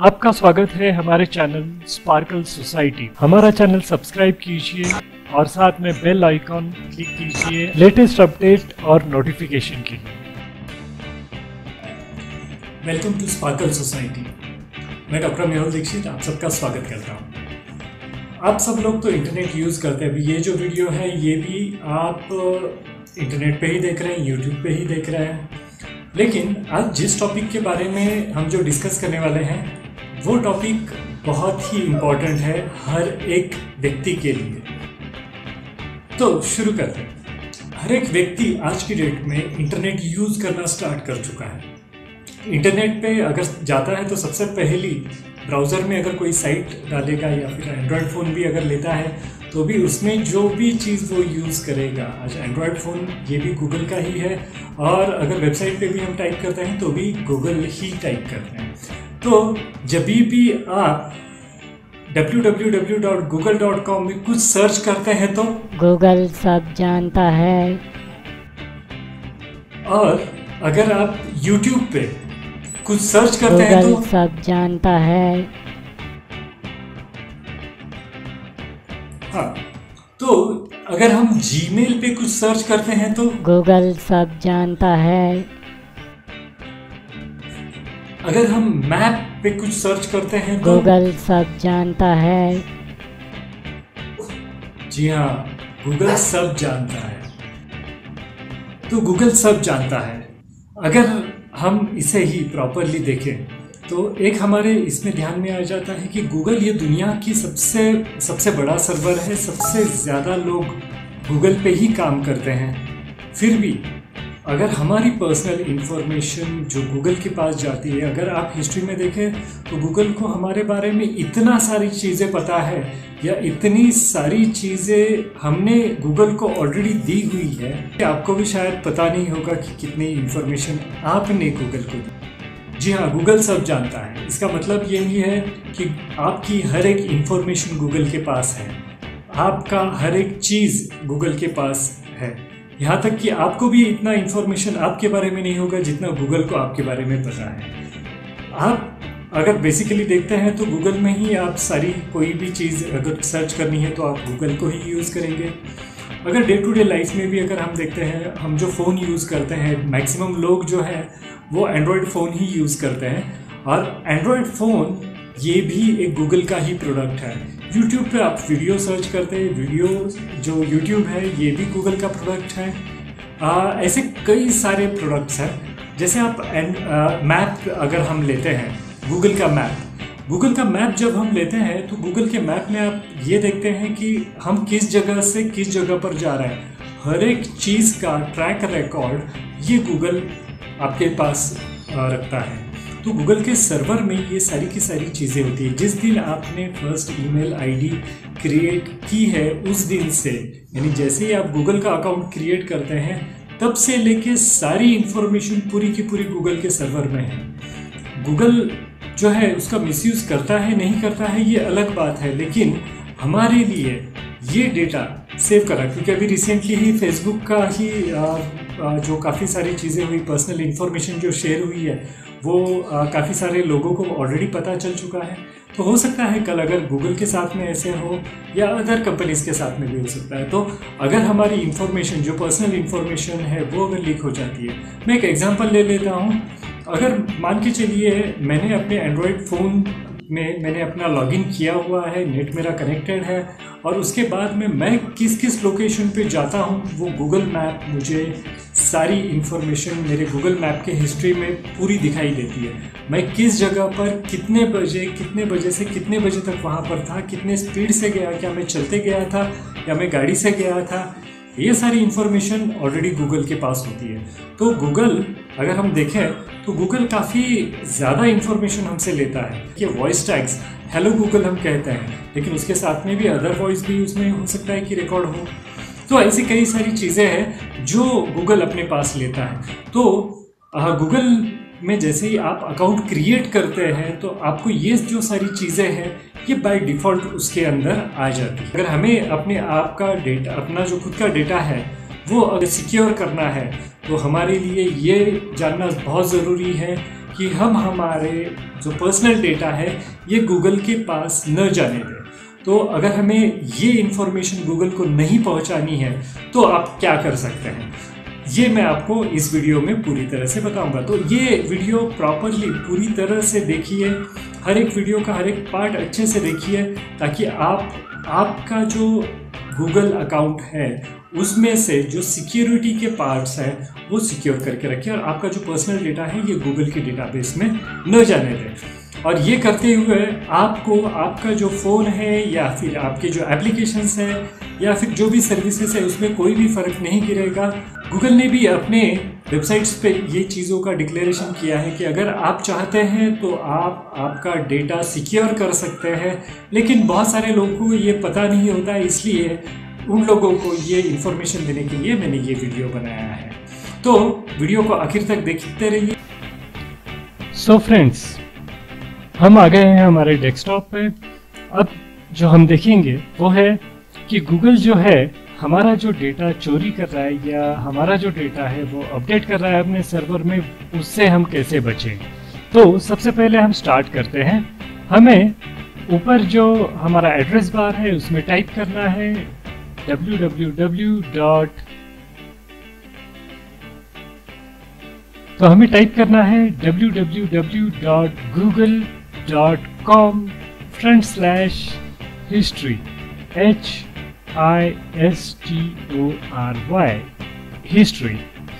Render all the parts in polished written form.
आपका स्वागत है हमारे चैनल स्पार्कल सोसाइटी। हमारा चैनल सब्सक्राइब कीजिए और साथ में बेल आइकॉन क्लिक कीजिए लेटेस्ट अपडेट और नोटिफिकेशन के लिए। Welcome to sparkle society. मैं डॉक्टर मेहुल दीक्षित आप सबका स्वागत करता हूँ। आप सब लोग तो इंटरनेट यूज़ करते हैं। अभी ये जो वीडियो है ये भी आप इंटरनेट पे ही देख रहे हैं, यूट्यूब पे ही देख रहे हैं। लेकिन आज जिस टॉपिक के बारे में हम जो डिस्कस करने वाले हैं वो टॉपिक बहुत ही इम्पोर्टेंट है हर एक व्यक्ति के लिए। तो शुरू करते हैं। हर एक व्यक्ति आज की डेट में इंटरनेट यूज़ करना स्टार्ट कर चुका है। इंटरनेट पे अगर जाता है तो सबसे पहली ब्राउज़र में अगर कोई साइट डालेगा या फिर एंड्रॉयड फ़ोन भी अगर लेता है तो भी उसमें जो भी चीज़ वो यूज़ करेगा, आज एंड्रॉयड फ़ोन ये भी गूगल का ही है और अगर वेबसाइट पे भी हम टाइप करते हैं तो भी गूगल ही टाइप करते हैं। तो जब भी आप www.google.com में कुछ सर्च करते हैं तो गूगल सब जानता है। और अगर आप YouTube पे कुछ सर्च करते हैं तो गूगल सब जानता है। हाँ, तो अगर हम Gmail पे कुछ सर्च करते हैं तो गूगल सब जानता है। अगर हम मैप पे कुछ सर्च करते हैं तो गूगल सब जानता है। जी हाँ, गूगल सब जानता है। तो गूगल सब जानता है। अगर हम इसे ही प्रॉपरली देखें तो एक हमारे इसमें ध्यान में आ जाता है कि गूगल ये दुनिया की सबसे बड़ा सर्वर है। सबसे ज़्यादा लोग गूगल पे ही काम करते हैं। फिर भी अगर हमारी पर्सनल इंफॉर्मेशन जो गूगल के पास जाती है, अगर आप हिस्ट्री में देखें तो गूगल को हमारे बारे में इतना सारी चीज़ें पता है या इतनी सारी चीज़ें हमने गूगल को ऑलरेडी दी हुई है कि आपको भी शायद पता नहीं होगा कि कितनी इंफॉर्मेशन आपने गूगल को दी। जी हाँ, गूगल सब जानता है। इसका मतलब यही है कि आपकी हर एक इंफॉर्मेशन गूगल के पास है। आपका हर एक चीज़ गूगल के पास है। यहाँ तक कि आपको भी इतना इन्फॉर्मेशन आपके बारे में नहीं होगा जितना गूगल को आपके बारे में पता है। आप अगर बेसिकली देखते हैं तो गूगल में ही आप सारी कोई भी चीज़ अगर सर्च करनी है तो आप गूगल को ही यूज़ करेंगे। अगर डे टू डे लाइफ में भी अगर हम देखते हैं, हम जो फ़ोन यूज़ करते हैं, मैक्सिमम लोग जो है वो एंड्रॉयड फ़ोन ही यूज़ करते हैं और एंड्रॉयड फ़ोन ये भी एक गूगल का ही प्रोडक्ट है। यूट्यूब पे आप वीडियो सर्च करते हैं, वीडियो जो यूट्यूब है ये भी गूगल का प्रोडक्ट है। ऐसे कई सारे प्रोडक्ट्स हैं। जैसे आप मैप अगर हम लेते हैं, गूगल का मैप जब हम लेते हैं तो गूगल के मैप में आप ये देखते हैं कि हम किस जगह से किस जगह पर जा रहे हैं। हर एक चीज़ का ट्रैक रिकॉर्ड ये गूगल आपके पास रखता है। तो गूगल के सर्वर में ये सारी की सारी चीज़ें होती है। जिस दिन आपने फर्स्ट ईमेल आईडी क्रिएट की है उस दिन से, यानी जैसे ही आप गूगल का अकाउंट क्रिएट करते हैं तब से लेके सारी इंफॉर्मेशन पूरी की पूरी गूगल के सर्वर में है। गूगल जो है उसका मिसयूज़ करता है नहीं करता है ये अलग बात है, लेकिन हमारे लिए ये डेटा सेव करा, क्योंकि अभी रिसेंटली ही फेसबुक का ही जो काफ़ी सारी चीज़ें हुई, पर्सनल इन्फॉर्मेशन जो शेयर हुई है वो काफ़ी सारे लोगों को ऑलरेडी पता चल चुका है। तो हो सकता है कल अगर गूगल के साथ में ऐसे हो या अदर कंपनीज़ के साथ में भी हो सकता है। तो अगर हमारी इन्फॉर्मेशन जो पर्सनल इन्फॉर्मेशन है वो अगर लीक हो जाती है, मैं एक एग्जांपल ले लेता हूँ। अगर मान के चलिए मैंने अपने एंड्रॉयड फ़ोन में मैंने अपना लॉगिन किया हुआ है, नेट मेरा कनेक्टेड है और उसके बाद में मैं किस किस लोकेशन पे जाता हूँ वो गूगल मैप मुझे सारी इन्फॉर्मेशन मेरे गूगल मैप के हिस्ट्री में पूरी दिखाई देती है। मैं किस जगह पर कितने बजे से कितने बजे तक वहाँ पर था, कितने स्पीड से गया, क्या मैं चलते गया था या मैं गाड़ी से गया था, ये सारी इन्फॉर्मेशन ऑलरेडी गूगल के पास होती है। तो गूगल अगर हम देखें तो गूगल काफ़ी ज़्यादा इन्फॉर्मेशन हमसे लेता है। कि वॉइस टैग्स हेलो गूगल हम कहते हैं, लेकिन उसके साथ में भी अदर वॉइस भी उसमें हो सकता है कि रिकॉर्ड हो। तो ऐसी कई सारी चीज़ें हैं जो गूगल अपने पास लेता है। तो गूगल में जैसे ही आप अकाउंट क्रिएट करते हैं तो आपको ये जो सारी चीज़ें हैं ये बाय डिफ़ॉल्ट उसके अंदर आ जाती है। अगर हमें अपने आप का डेटा, अपना जो खुद का डेटा है वो अगर सिक्योर करना है तो हमारे लिए ये जानना बहुत ज़रूरी है कि हम हमारे जो पर्सनल डेटा है ये गूगल के पास न जाने दें। तो अगर हमें ये इन्फॉर्मेशन गूगल को नहीं पहुंचानी है तो आप क्या कर सकते हैं, ये मैं आपको इस वीडियो में पूरी तरह से बताऊंगा। तो ये वीडियो प्रॉपरली पूरी तरह से देखिए, हर एक वीडियो का हर एक पार्ट अच्छे से देखिए, ताकि आपका जो गूगल अकाउंट है उसमें से जो सिक्योरिटी के पार्ट्स हैं वो सिक्योर करके रखिए और आपका जो पर्सनल डेटा है ये गूगल के डेटाबेस में न जाने दें। और ये करते हुए आपको आपका जो फ़ोन है या फिर आपके जो एप्लीकेशंस हैं या फिर जो भी सर्विसेज है उसमें कोई भी फ़र्क नहीं गिरेगा। गूगल ने भी अपने वेबसाइट्स पे ये चीज़ों का डिक्लेरेशन किया है कि अगर आप चाहते हैं तो आप आपका डेटा सिक्योर कर सकते हैं, लेकिन बहुत सारे लोगों को ये पता नहीं होता है, इसलिए उन लोगों को ये इन्फॉर्मेशन देने के लिए मैंने ये वीडियो बनाया है। तो वीडियो को आखिर तक देखते रहिए। सो फ्रेंड्स, हम आ गए हैं हमारे डेस्कटॉप पे। अब जो हम देखेंगे वो है कि गूगल जो है हमारा जो डेटा चोरी कर रहा है या हमारा जो डेटा है वो अपडेट कर रहा है अपने सर्वर में, उससे हम कैसे बचें। तो सबसे पहले हम स्टार्ट करते हैं। हमें ऊपर जो हमारा एड्रेस बार है उसमें टाइप करना है तो हमें टाइप करना है www.google.com/history history।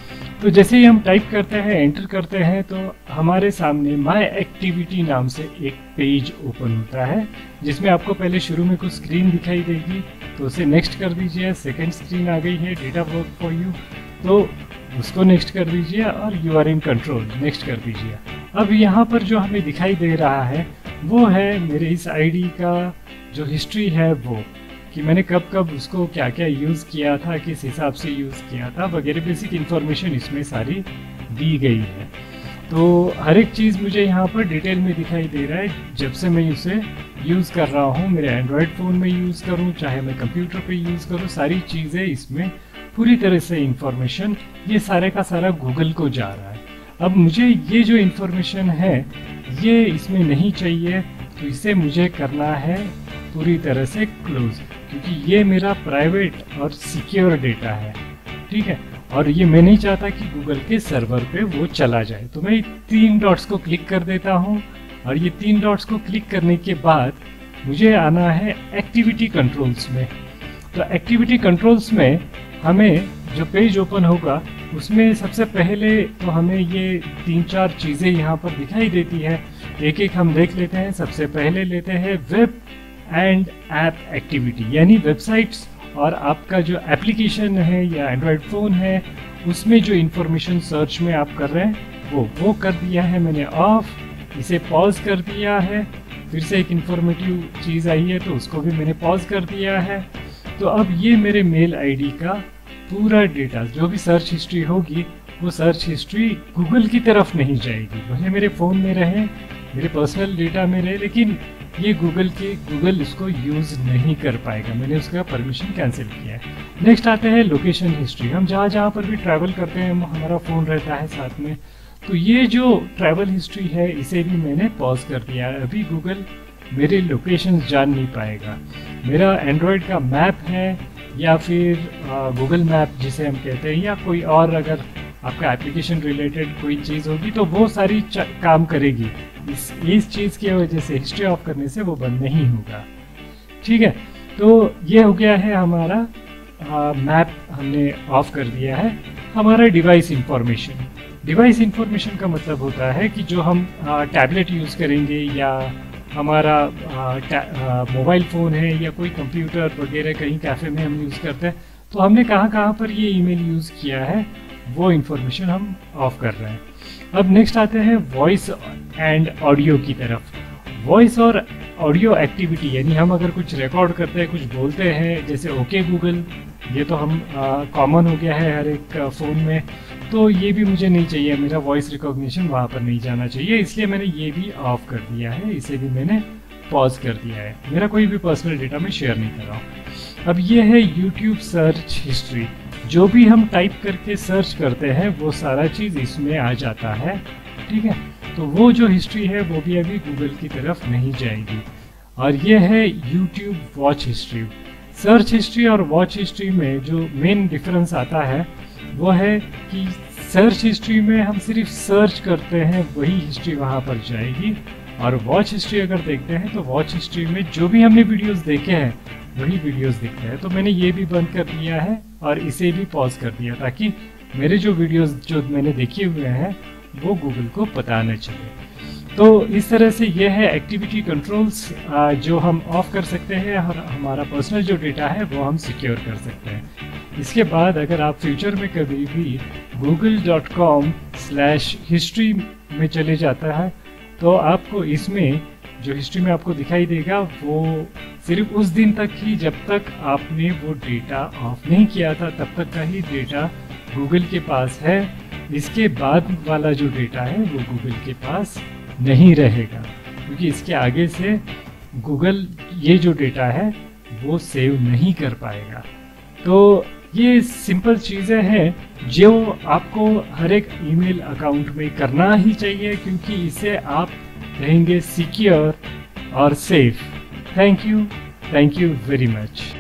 तो जैसे ही हम टाइप करते हैं, एंटर करते हैं, तो हमारे सामने माय एक्टिविटी नाम से एक पेज ओपन होता है जिसमें आपको पहले शुरू में कुछ स्क्रीन दिखाई देगी, तो उसे नेक्स्ट कर दीजिए। सेकंड स्क्रीन आ गई है डेटा वर्क फॉर यू, तो उसको नेक्स्ट कर दीजिए और you are in control next कर दीजिए। अब यहाँ पर जो हमें दिखाई दे रहा है वो है मेरे इस आईडी का जो हिस्ट्री है, वो कि मैंने कब कब उसको क्या क्या यूज़ किया था, किस हिसाब से यूज़ किया था वगैरह, बेसिक इन्फॉर्मेशन इसमें सारी दी गई है। तो हर एक चीज़ मुझे यहाँ पर डिटेल में दिखाई दे रहा है जब से मैं उसे यूज़ कर रहा हूँ, मेरे एंड्रॉयड फ़ोन में यूज़ करूँ चाहे मैं कंप्यूटर पे यूज़ करूँ, सारी चीज़ें इसमें पूरी तरह से इन्फॉर्मेशन ये सारे का सारा गूगल को जा रहा है। अब मुझे ये जो इन्फॉर्मेशन है ये इसमें नहीं चाहिए, तो इसे मुझे करना है पूरी तरह से क्लोज, क्योंकि ये मेरा प्राइवेट और सिक्योर डेटा है, ठीक है, और ये मैं नहीं चाहता कि गूगल के सर्वर पे वो चला जाए। तो मैं 3 डॉट्स को क्लिक कर देता हूँ और ये 3 डॉट्स को क्लिक करने के बाद मुझे आना है एक्टिविटी कंट्रोल्स में। तो एक्टिविटी कंट्रोल्स में हमें जो पेज ओपन होगा उसमें सबसे पहले तो हमें ये 3-4 चीज़ें यहाँ पर दिखाई देती है, एक एक हम देख लेते हैं। सबसे पहले लेते हैं वेब एंड ऐप एक्टिविटी, यानी वेबसाइट्स और आपका जो एप्लीकेशन है या एंड्रॉयड फ़ोन है उसमें जो इन्फॉर्मेशन सर्च में आप कर रहे हैं वो कर दिया है मैंने ऑफ, इसे पॉज कर दिया है। फिर से एक इन्फॉर्मेटिव चीज़ आई है तो उसको भी मैंने पॉज कर दिया है। तो अब ये मेरे मेल आईडी का पूरा डेटा, जो भी सर्च हिस्ट्री होगी वो सर्च हिस्ट्री गूगल की तरफ नहीं जाएगी, भले मेरे फ़ोन में रहे, मेरे पर्सनल डेटा में रहे, लेकिन ये गूगल इसको यूज़ नहीं कर पाएगा। मैंने उसका परमिशन कैंसिल किया है। नेक्स्ट आते हैं लोकेशन हिस्ट्री। हम जहाँ पर भी ट्रैवल करते हैं हमारा फ़ोन रहता है साथ में, तो ये जो ट्रैवल हिस्ट्री है इसे भी मैंने पॉज कर दिया है। अभी गूगल मेरे लोकेशन जान नहीं पाएगा। मेरा एंड्रॉयड का मैप है या फिर गूगल मैप जिसे हम कहते हैं, या कोई और अगर आपका एप्लीकेशन रिलेटेड कोई चीज़ होगी तो वो सारी काम करेगी। इस चीज़ की वजह से हिस्ट्री ऑफ करने से वो बंद नहीं होगा, ठीक है। तो ये हो गया है हमारा मैप, हमने ऑफ कर दिया है। हमारा डिवाइस इंफॉर्मेशन का मतलब होता है कि जो हम टैबलेट यूज़ करेंगे या हमारा मोबाइल फ़ोन है या कोई कंप्यूटर वगैरह कहीं कैफ़े में हम यूज़ करते हैं, तो हमने कहाँ पर ये ईमेल यूज़ किया है वो इन्फॉर्मेशन हम ऑफ कर रहे हैं। अब नेक्स्ट आते हैं वॉइस एंड ऑडियो की तरफ। वॉइस और ऑडियो एक्टिविटी, यानी हम अगर कुछ रिकॉर्ड करते हैं, कुछ बोलते हैं, जैसे ओके गूगल, ये तो हम कॉमन हो गया है हर एक फ़ोन में, तो ये भी मुझे नहीं चाहिए, मेरा वॉइस रिकॉग्निशन वहाँ पर नहीं जाना चाहिए, इसलिए मैंने ये भी ऑफ कर दिया है, इसे भी मैंने पॉज कर दिया है। मेरा कोई भी पर्सनल डेटा मैं शेयर नहीं कर रहा हूँ। अब ये है यूट्यूब सर्च हिस्ट्री। जो भी हम टाइप करके सर्च करते हैं वो सारा चीज़ इसमें आ जाता है, ठीक है। तो वो जो हिस्ट्री है वो भी अभी गूगल की तरफ नहीं जाएगी। और ये है YouTube watch history. Search history और वॉच हिस्ट्री में जो मेन डिफरेंस आता है वो है कि सर्च हिस्ट्री में हम सिर्फ सर्च करते हैं, वही हिस्ट्री वहाँ पर जाएगी। और वॉच हिस्ट्री अगर देखते हैं तो वॉच हिस्ट्री में जो भी हमने वीडियोस देखे हैं वही वीडियोस दिखते हैं। तो मैंने ये भी बंद कर दिया है और इसे भी पॉज कर दिया ताकि मेरे जो वीडियोस जो मैंने देखे हुए हैं वो गूगल को पता न चले। तो इस तरह से ये है एक्टिविटी कंट्रोल्स जो हम ऑफ कर सकते हैं और हमारा पर्सनल जो डेटा है वो हम सिक्योर कर सकते हैं। इसके बाद अगर आप फ्यूचर में कभी भी google.com/history में चले जाता है तो आपको इसमें जो हिस्ट्री में आपको दिखाई देगा वो सिर्फ उस दिन तक ही जब तक आपने वो डेटा ऑफ नहीं किया था तब तक का ही डेटा गूगल के पास है। इसके बाद वाला जो डेटा है वो गूगल के पास नहीं रहेगा, क्योंकि इसके आगे से गूगल ये जो डेटा है वो सेव नहीं कर पाएगा। तो ये सिंपल चीज़ें हैं जो आपको हर एक ईमेल अकाउंट में करना ही चाहिए, क्योंकि इससे आप रहेंगे सिक्योर और safe. Thank you very much.